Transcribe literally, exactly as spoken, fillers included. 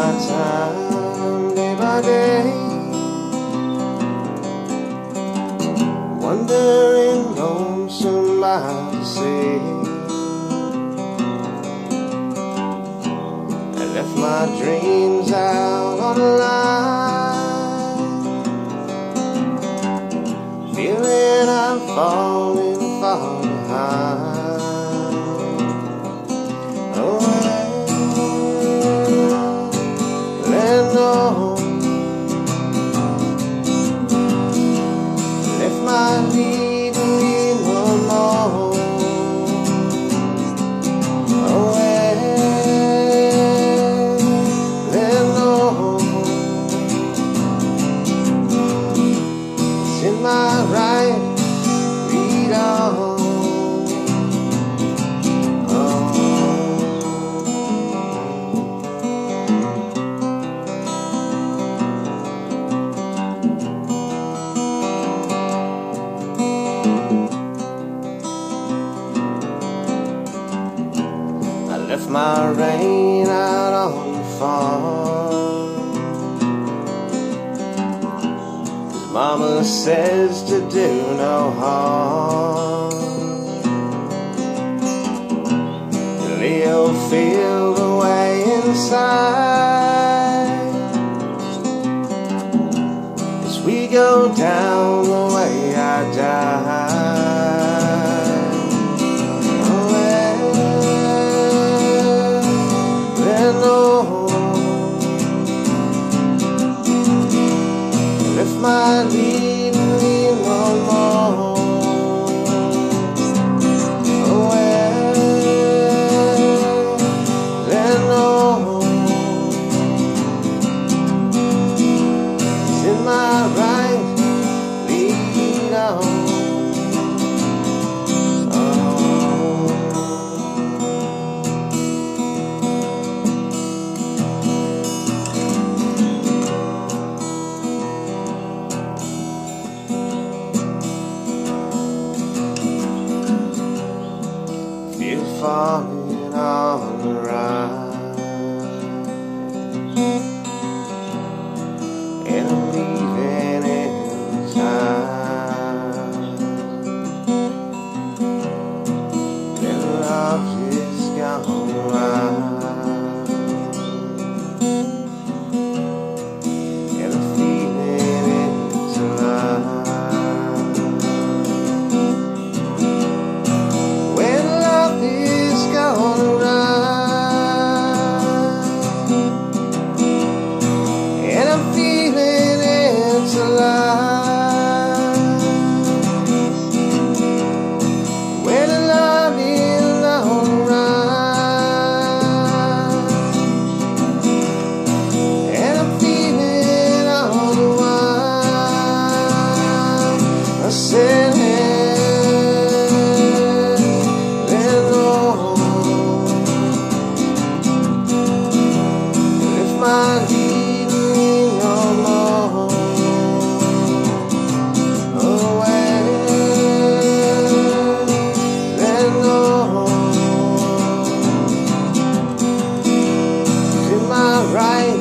my time day by day, wandering lonesome by the sea. I left my dreams out on the line, feeling I'm falling far behind. My lead me no more away, let go. It's in my right, read on. Left my rain out on the farm, 'cause Mama says to do no harm. Leo feel the way inside as we go down the way I died. If my lead me no more away, then no, it's in my right, lead on. Falling on the ride, and I'm leaving in time. Then love just gone wild, and I'm feeling it's alive. Right.